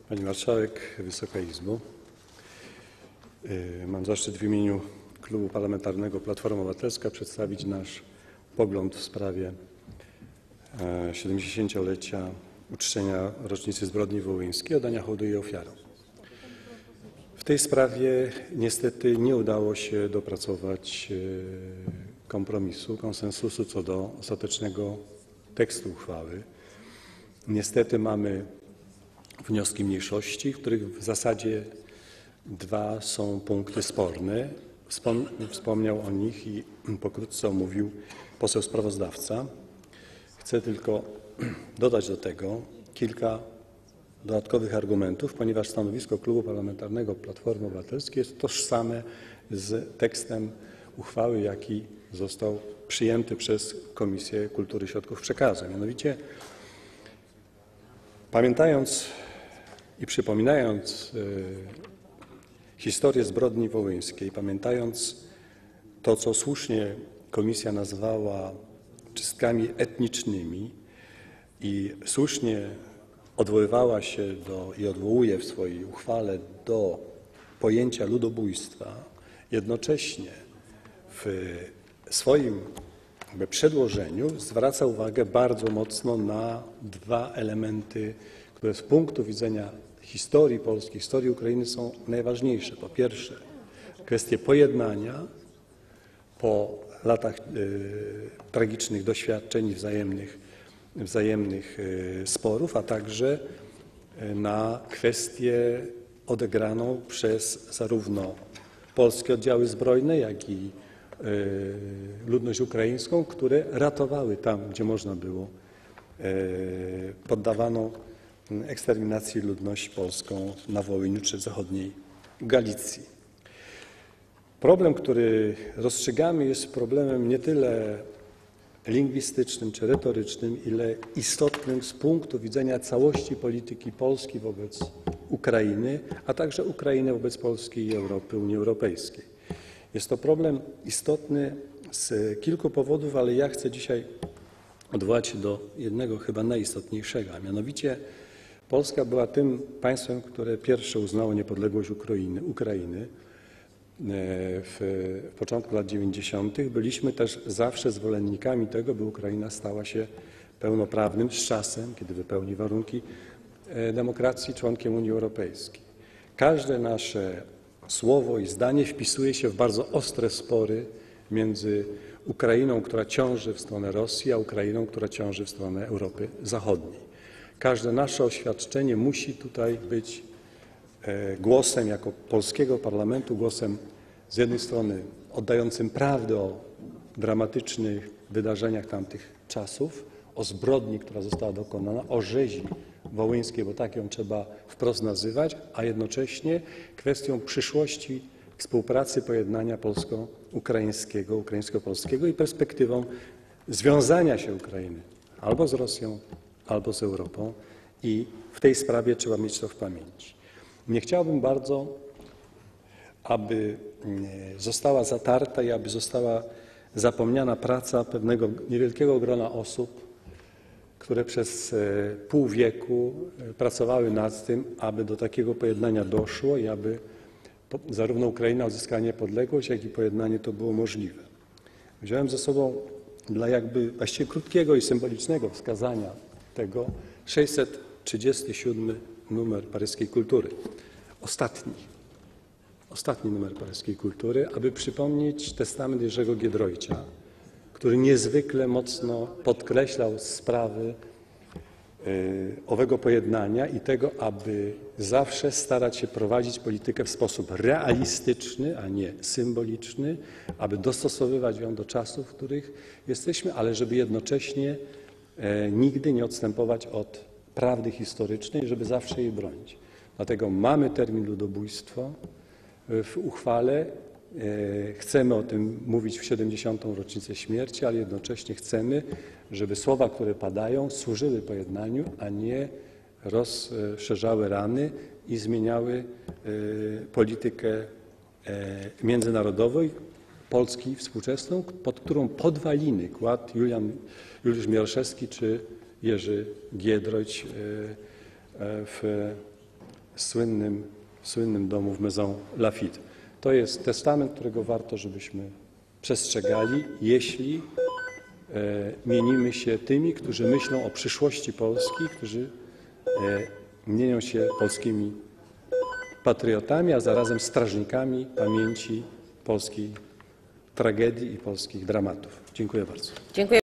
Pani Marszałek, Wysoka Izbo! Mam zaszczyt w imieniu Klubu Parlamentarnego Platforma Obywatelska przedstawić nasz pogląd w sprawie 70-lecia uczczenia rocznicy zbrodni wołyńskiej, oddania hołdu jej ofiarom. W tej sprawie niestety nie udało się dopracować kompromisu, konsensusu co do ostatecznego tekstu uchwały. Niestety mamy wnioski mniejszości, w których w zasadzie dwa są punkty sporne. Wspomniał o nich i pokrótce omówił poseł sprawozdawca. Chcę tylko dodać do tego kilka dodatkowych argumentów, ponieważ stanowisko Klubu Parlamentarnego Platformy Obywatelskiej jest tożsame z tekstem uchwały, jaki został przyjęty przez Komisję Kultury i Środków Przekazu. Mianowicie, pamiętając i przypominając historię zbrodni wołyńskiej, pamiętając to, co słusznie komisja nazwała czystkami etnicznymi i słusznie odwoływała się i odwołuje w swojej uchwale do pojęcia ludobójstwa, jednocześnie w swoim przedłożeniu zwraca uwagę bardzo mocno na dwa elementy, które z punktu widzenia historii Polski, historii Ukrainy są najważniejsze. Po pierwsze, kwestie pojednania po latach tragicznych doświadczeń i wzajemnych sporów, a także na kwestię odegraną przez zarówno polskie oddziały zbrojne, jak i ludność ukraińską, które ratowały tam, gdzie można było, poddawano eksterminacji ludność polską na Wołyniu czy w zachodniej Galicji. Problem, który rozstrzygamy, jest problemem nie tyle lingwistycznym czy retorycznym, ile istotnym z punktu widzenia całości polityki Polski wobec Ukrainy, a także Ukrainy wobec Polski i Europy, Unii Europejskiej. Jest to problem istotny z kilku powodów, ale ja chcę dzisiaj odwołać się do jednego chyba najistotniejszego, a mianowicie Polska była tym państwem, które pierwsze uznało niepodległość Ukrainy w początku lat 90. Byliśmy też zawsze zwolennikami tego, by Ukraina stała się pełnoprawnym, z czasem, kiedy wypełni warunki demokracji, członkiem Unii Europejskiej. Każde nasze słowo i zdanie wpisuje się w bardzo ostre spory między Ukrainą, która ciąży w stronę Rosji, a Ukrainą, która ciąży w stronę Europy Zachodniej. Każde nasze oświadczenie musi tutaj być głosem jako polskiego parlamentu, głosem z jednej strony oddającym prawdę o dramatycznych wydarzeniach tamtych czasów, o zbrodni, która została dokonana, o rzezi wołyńskiej, bo tak ją trzeba wprost nazywać, a jednocześnie kwestią przyszłości współpracy, pojednania polsko-ukraińskiego, ukraińsko-polskiego i perspektywą związania się Ukrainy albo z Rosją, albo z Europą i w tej sprawie trzeba mieć to w pamięci. Nie chciałbym bardzo, aby została zatarta i aby została zapomniana praca pewnego niewielkiego grona osób, które przez pół wieku pracowały nad tym, aby do takiego pojednania doszło i aby zarówno Ukraina odzyskała niepodległość, jak i pojednanie to było możliwe. Wziąłem ze sobą dla właściwie krótkiego i symbolicznego wskazania tego 637 numer Paryskiej Kultury. Ostatni numer Paryskiej Kultury, aby przypomnieć testament Jerzego Giedroycia, który niezwykle mocno podkreślał sprawy owego pojednania i tego, aby zawsze starać się prowadzić politykę w sposób realistyczny, a nie symboliczny, aby dostosowywać ją do czasów, w których jesteśmy, ale żeby jednocześnie nigdy nie odstępować od prawdy historycznej, żeby zawsze jej bronić. Dlatego mamy termin ludobójstwo w uchwale. Chcemy o tym mówić w 70. rocznicę śmierci, ale jednocześnie chcemy, żeby słowa, które padają, służyły pojednaniu, a nie rozszerzały rany i zmieniały politykę międzynarodową Polski współczesną, pod którą podwaliny kładł Juliusz Mieroszewski czy Jerzy Giedroyć w słynnym domu w Maison Lafitte. To jest testament, którego warto, żebyśmy przestrzegali, jeśli mienimy się tymi, którzy myślą o przyszłości Polski, którzy mienią się polskimi patriotami, a zarazem strażnikami pamięci polskiej tragedii i polskich dramatów. Dziękuję bardzo. Dziękuję.